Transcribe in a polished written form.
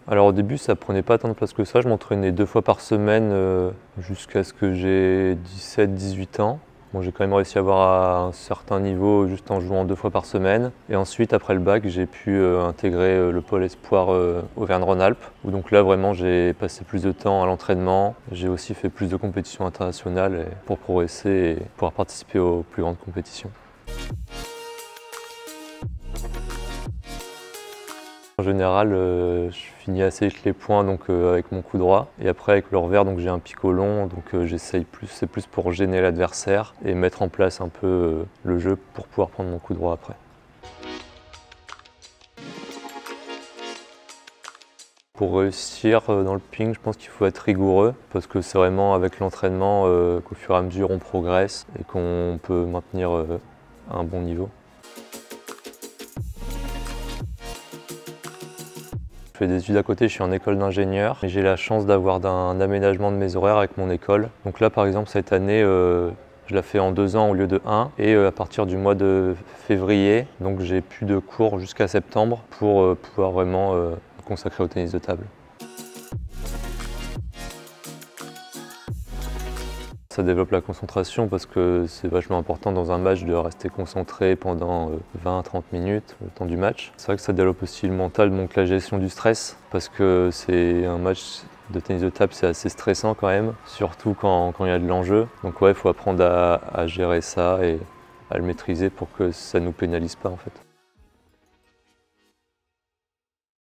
Alors au début, ça prenait pas tant de place que ça. Je m'entraînais 2 fois par semaine jusqu'à ce que j'ai 17-18 ans. Bon, j'ai quand même réussi à avoir un certain niveau juste en jouant 2 fois par semaine. Et ensuite, après le bac, j'ai pu intégrer le pôle espoir Auvergne-Rhône-Alpes, où donc là vraiment j'ai passé plus de temps à l'entraînement. J'ai aussi fait plus de compétitions internationales pour progresser et pouvoir participer aux plus grandes compétitions. En général, je finis assez avec les points avec mon coup droit. Et après avec le revers, j'ai un picot long, j'essaye plus, c'est plus pour gêner l'adversaire et mettre en place un peu le jeu pour pouvoir prendre mon coup droit après. Pour réussir dans le ping, je pense qu'il faut être rigoureux parce que c'est vraiment avec l'entraînement qu'au fur et à mesure on progresse et qu'on peut maintenir un bon niveau. Je fais des études à côté, je suis en école d'ingénieur et j'ai la chance d'avoir un aménagement de mes horaires avec mon école. Donc là par exemple cette année, je la fais en 2 ans au lieu de 1 et à partir du mois de février, donc j'ai plus de cours jusqu'à septembre pour pouvoir vraiment me consacrer au tennis de table. Ça développe la concentration parce que c'est vachement important dans un match de rester concentré pendant 20-30 minutes, le temps du match. C'est vrai que ça développe aussi le mental, donc la gestion du stress, parce que c'est un match de tennis de table, c'est assez stressant quand même, surtout quand il y a de l'enjeu. Donc ouais, il faut apprendre à gérer ça et à le maîtriser pour que ça ne nous pénalise pas en fait.